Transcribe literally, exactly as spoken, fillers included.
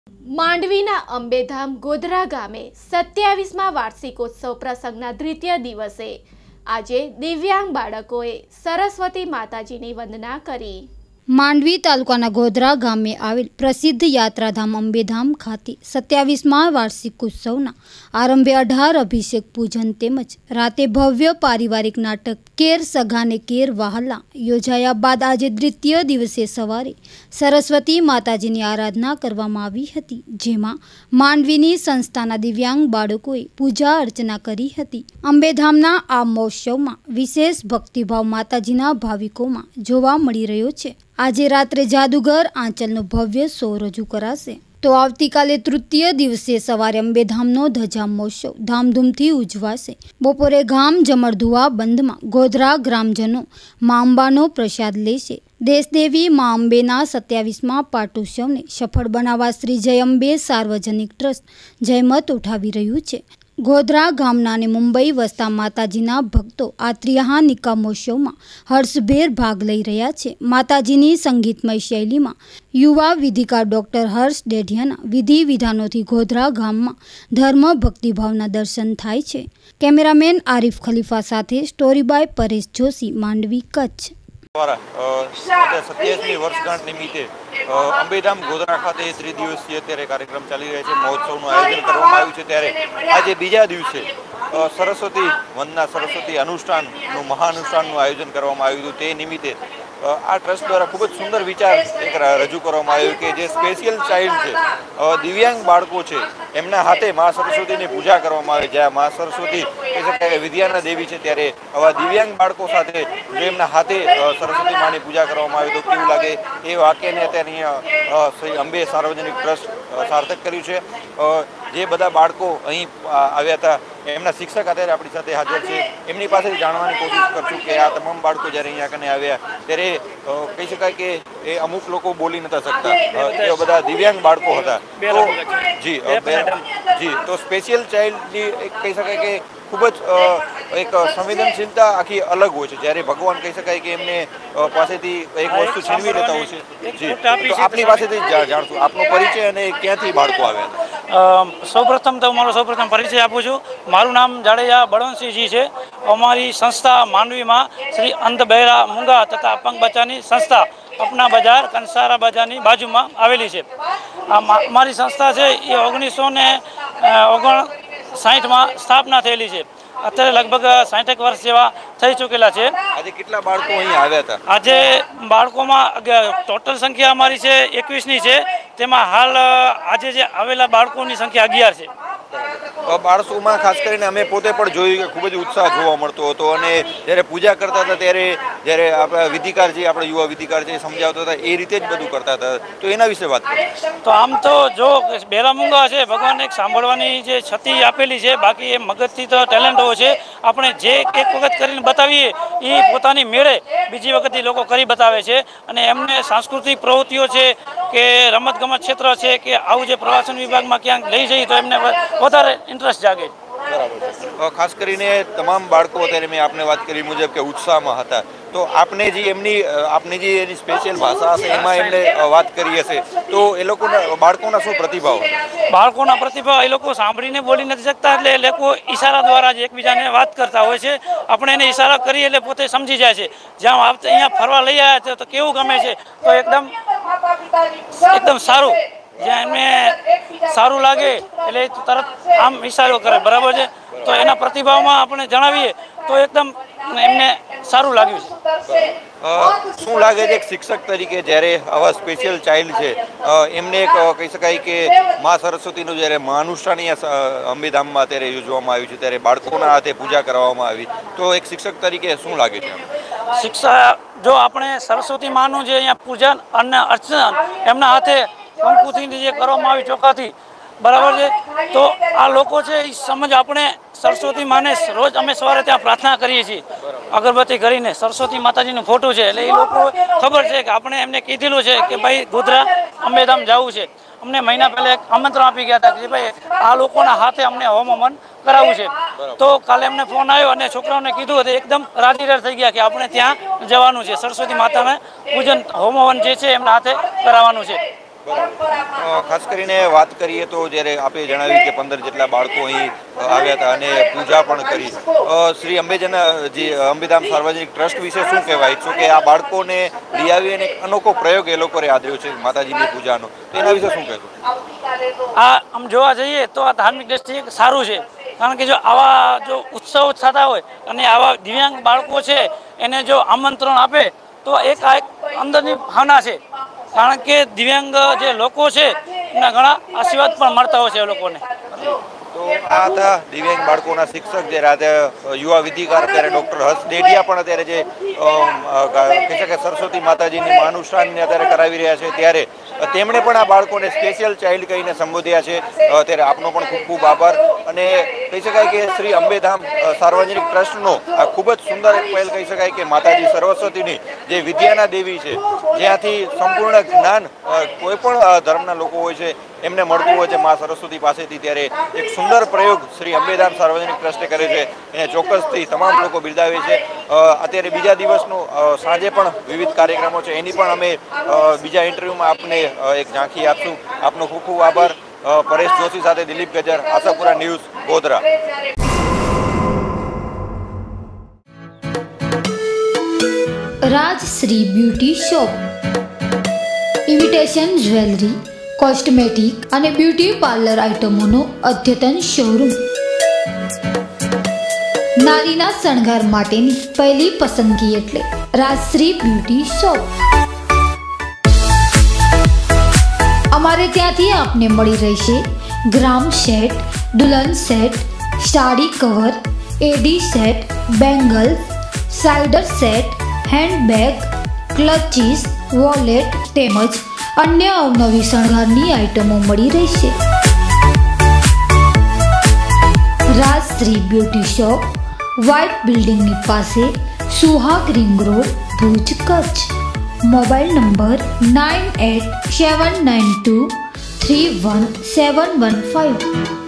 માંડવીના અંબેધામ ગોધરા ગામે સત્યાવીસમા વાર્ષિકોત્સવ પ્રસંગના દ્વિતીય દિવસે આજે દિવ્યાંગ બાળકોએ સરસ્વતી માતાજીની વંદના કરી। માંડવી તાલુકાના ગોધરા ગામે આવેલ પ્રસિદ્ધ યાત્રાધામ અંબેધામ ખાતે સત્યાવીસમા વાર્ષિકોત્સવના આરંભે અઢાર અભિષેક પૂજન તેમજ રાતે ભવ્ય પારિવારિક નાટક કેર સગાને કેર વહાલા યોજાયા બાદ આજે દ્વિતીય દિવસે સવારે સરસ્વતી માતાજીની આરાધના કરવામાં આવી હતી, જેમાં માંડવીની સંસ્થાના દિવ્યાંગ બાળકોએ પૂજા અર્ચના કરી હતી। અંબેધામના આ મહોત્સવમાં વિશેષ ભક્તિભાવ માતાજીના ભાવિકોમાં જોવા મળી રહ્યો છે। આજે રાત્રે જાદુગર આંચલનો ભવ્ય શો રજૂ કરાશે તો આવતીકાલે તૃતીય દિવસે સવારે અંબેધામનો ધજા મહોત્સવ ધામધૂમથી ઉજવાશે। બપોરે ગામ જમરધુઆ બંધમાં ગોધરા ગ્રામજનો મા અંબાનો પ્રસાદ લેશે। દેશદેવી મા અંબેના સત્યાવીસમા પાટોત્સવને સફળ બનાવવા શ્રી જય અંબે સાર્વજનિક ટ્રસ્ટ જયમત ઉઠાવી રહ્યું છે। ગોધરા ગામના અને મુંબઈ વસતા માતાજીના ભક્તો આ ત્રિહાન નિકા મહોત્સવમાં હર્ષભેર ભાગ લઈ રહ્યા છે। માતાજીની સંગીતમય શૈલીમાં યુવા વિધિકાર ડોક્ટર હર્ષ ડેઢિયાના વિધિ વિધાનોથી ગોધરા ગામમાં ધર્મ ભક્તિભાવના દર્શન થાય છે। કેમેરામેન આરિફ ખલીફા સાથે સ્ટોરી બાય પરેશ જોશી, માંડવી, કચ્છ। સત્યાવીસમી વર્ષગાંઠ નિમિત્તે અંબેધામ ગોધરા ખાતે ત્રિદિવસીય અત્યારે કાર્યક્રમ ચાલી રહ્યા છે। મહોત્સવનું આયોજન કરવામાં આવ્યું છે, ત્યારે આજે બીજા દિવસે સરસ્વતી વંદના સરસ્વતી અનુષ્ઠાનનું મહાનુષ્ઠાનનું આયોજન કરવામાં આવ્યું હતું। તે નિમિત્તે આ ટ્રસ્ટ દ્વારા ખૂબ જ સુંદર વિચાર એક રજૂ કરવામાં આવ્યો કે જે સ્પેશિયલ ચાઇલ્ડ છે, દિવ્યાંગ બાળકો છે, એમના હાથે મા સરસ્વતીની પૂજા કરવામાં આવે। જ્યાં મા સરસ્વતી કહી શકાય વિદ્યાના દેવી છે, ત્યારે આવા દિવ્યાંગ બાળકો સાથે જો એમના હાથે સરસ્વતી માની પૂજા કરવામાં આવે તો કેવું લાગે એ વાક્યને અત્યારે અહીંયા શ્રી અંબે સાર્વજનિક ટ્રસ્ટ સાર્થક કર્યું છે। જે બધા બાળકો અહીં આવ્યા હતા એમના શિક્ષક અત્યારે આપણી સાથે હાજર છે, એમની પાસેથી જાણવાની કોશિશ કરશું કે આ તમામ બાળકો જ્યારે અહીંયા કને આવ્યા ત્યારે કહી શકાય કે એ અમુક લોકો બોલી નતા શકતા, એ બધા દિવ્યાંગ બાળકો હતા। તો જી જી તો સ્પેશિયલ ચાઇલ્ડની એક કહી શકાય કે ખૂબ જ એક સંવેદનશીલતા આખી અલગ હોય છે, જ્યારે ભગવાન કહી શકાય કે એમને પાસેથી એક વસ્તુ છીનવી લેતા હોય છે। જી તો આપની પાસેથી જાણશું આપનો પરિચય અને ક્યાંથી બાળકો આવ્યા હતા। સૌપ્રથમ તો મારો સૌપ્રથમ પરિચય આપું છું। મારું નામ જાડેજા બળવંતસિંહજી છે। અમારી સંસ્થા માંડવીમાં શ્રી અંધ બહેરા મૂંગા તથા અપંગ બચ્ચાની સંસ્થા અપના બજાર કંસારા બજારની બાજુમાં આવેલી છે। આ મારી સંસ્થા છે એ ઓગણીસો ને ઓગણ સાહીઠમાં સ્થાપના થયેલી છે। અત્યારે લગભગ સાઠેક વર્ષ જેવા થઈ ચૂકેલા છે। આજે કેટલા બાળકો અહીં આવ્યા હતા? આજે બાળકોમાં ટોટલ સંખ્યા અમારી છે એકવીસની છે, તેમાં હાલ આજે જે આવેલા બાળકોની સંખ્યા અગિયાર છે। બાળકોમાં ખાસ કરીને અમે પોતે પણ જોયું કે ખૂબ જ ઉત્સાહ જોવા મળતો હતો, અને જ્યારે પૂજા કરતા હતા ત્યારે જ્યારે આપણા વિધિકારજી આપણે યુવા વિધિકારજી સમજાવતા હતા એ રીતે જ બધું કરતા હતા, તો એના વિશે વાત કરીએ તો આમ તો જો બહેરા મૂંગા છે, ભગવાન એક સાંભળવાની જે છતી આપેલી છે, બાકી એ મગજથી તો ટેલેન્ટ હોય છે। આપણે જે એક વખત કરીને બતાવીએ એ પોતાની મેળે બીજી વખતથી લોકો કરી બતાવે છે, અને એમને સાંસ્કૃતિક પ્રવૃત્તિઓ છે કે રમતગમત ક્ષેત્ર છે કે આવું જે પ્રવાસન વિભાગમાં ક્યાંક લઈ જઈએ તો એમને વધારે ઇન્ટરેસ્ટ જાગે। બરાબર। ખાસ કરીને તમામ બાળકો અત્યારે મેં આપને વાત કરી મુજબ કે ઉત્સાહમાં હતા, તો આપને જે એમની આપની જે એની સ્પેશિયલ ભાષા હશે એમાં એમને વાત કરી હશે, તો એ લોકોના બાળકોના શું પ્રતિભાવ? બાળકોના પ્રતિભાવ એ લોકો સાંભળીને બોલી નથી શકતા, એટલે એ લોકો ઈશારા દ્વારા જ એકબીજાને વાત કરતા હોય છે। આપણે એને ઈશારા કરીએ એટલે પોતે સમજી જાય છે। જ્યાં આપણે અહીંયા ફરવા લઈ આવ્યા છે તો કેવું ગમે છે, તો એકદમ એકદમ સારું, જ્યાં એમને સારું લાગે એટલે તરત આમ ઈશારો કરે, બરાબર છે। તો એના પ્રતિભાવમાં આપણે જણાવીએ તો એકદમ એમને સારું લાગ્યું છે। શું લાગે છે એક શિક્ષક તરીકે જ્યારે આવા સ્પેશિયલ ચાઇલ્ડ છે એમને એક કહી શકાય કે મા સરસ્વતીનું જ્યારે મહાનુષ્ઠાન અહીંયા અંબેધામમાં અત્યારે યોજવામાં આવ્યું છે, ત્યારે બાળકોના હાથે પૂજા કરવામાં આવી, તો એક શિક્ષક તરીકે શું લાગે છે? શિક્ષા જો આપણે સરસ્વતી માનું જે અહીંયા પૂજન અને અર્ચન એમના હાથે કંકુથી જે કરવામાં આવી ચોખાથી, બરાબર છે, તો આ લોકો છે એ સમજ આપણે સરસ્વતી માને રોજ અમે સવારે ત્યાં પ્રાર્થના કરીએ છીએ અગરબત્તી કરીને, સરસ્વતી માતાજીનું ફોટો છે, એટલે એ લોકો ખબર છે કે આપણે એમને કીધેલું છે કે ભાઈ ગોધરા અંબેધામ જવું છે। અમને મહિના પહેલાં એક આમંત્રણ આપી ગયા હતા કે ભાઈ આ લોકોના હાથે અમને હોમ હવન કરાવવું છે, તો કાલે અમને ફોન આવ્યો અને છોકરાઓને કીધું હતું, એકદમ રાજી થઈ ગયા કે આપણે ત્યાં જવાનું છે, સરસ્વતી માતાને પૂજન હોમ હવન જે છે એમના હાથે કરાવવાનું છે। ખાસ કરીને વાત કરીએ તો જ્યારે આપે જણાવ્યું કે પંદર જેટલા બાળકો અહીં આવ્યા હતા અને પૂજા પણ કરી, શ્રી અંબેજના જે અંબેધામ સાર્વજનિક ટ્રસ્ટ વિશે શું કહેવા ઈચ્છો કે આ બાળકોને લઈ આવી અને અનોખો પ્રયોગ એ લોકોએ આદર્યો છે માતાજીની પૂજાનો, તો એના વિશે શું કહેશો? આ આમ જોવા જઈએ તો આ ધાર્મિક દ્રષ્ટિએ સારું છે, કારણ કે જો આવા જો ઉત્સવ થતા હોય અને આવા દિવ્યાંગ બાળકો છે એને જો આમંત્રણ આપે તો એક આ એક અંદરની ભાવના છે, કારણ કે દિવ્યાંગ જે લોકો છે એના ઘણા આશીર્વાદ પણ મળતા હોય છે એ લોકોને. તો આ હતા દિવ્યાંગ બાળકોના શિક્ષક જે રાતે યુવા વિધિકાર અત્યારે ડૉક્ટર હર્ષ ડેઢિયા પણ અત્યારે જે કહી શકાય સરસ્વતી માતાજીની મહાનુષ્ઠાનને અત્યારે કરાવી રહ્યા છે, ત્યારે તેમણે પણ આ બાળકોને સ્પેશિયલ ચાઇલ્ડ કહીને સંબોધ્યા છે. ત્યારે આપનો પણ ખૂબ ખૂબ આભાર. અને કહી શકાય કે શ્રી અંબેધામ સાર્વજનિક ટ્રસ્ટનો આ ખૂબ જ સુંદર એક પહેલ કહી શકાય કે માતાજી સરસ્વતીની જે વિદ્યાના દેવી છે, જ્યાંથી સંપૂર્ણ જ્ઞાન કોઈ પણ ધર્મના લોકો હોય છે એમને મળતું હોય છે મા સરસ્વતી પાસેથી, ત્યારે એક સુંદર પ્રયોગ શ્રી અંબેધામ સાર્વજનિક ટ્રસ્ટે કરે છે, એને ચોક્કસથી તમામ લોકો બિરદાવે છે. અત્યારે બીજા દિવસનો સાંજે પણ વિવિધ કાર્યક્રમો છે, એની પણ અમે બીજા ઇન્ટરવ્યૂમાં આપને એક ઝાંખી આપશું. આપનો ખૂબ ખૂબ આભાર. પરેશ જોશી સાથે Dilip Gajar, Ashapura news, Godhra. Rajshree beauty shop, imitation jewellery, cosmetic અને બ્યુટી પાર્લર આઇટમોનો અદ્યતન શોરૂમ. નારીના શણગાર માટેની પહેલી પસંદગી એટલે રાજશ્રી બ્યુટી શોપ. અમારે ત્યાંથી આપને મળી રહેશે ગ્રામ સેટ, દુલ્હન set, sari cover, A D set, bangles, સાઇડર સેટ, હેન્ડબેગ, ક્લચીસ, વોલેટ તેમજ અન્ય અવનવી શણગારની આઇટમો મળી રહેશે. રાજશ્રી બ્યુટી શોપ, વ્હાઇટ બિલ્ડિંગની પાસે, Suhag ring road, Bhuj, Kutch. Mobile number nine eight seven nine two three one seven one five.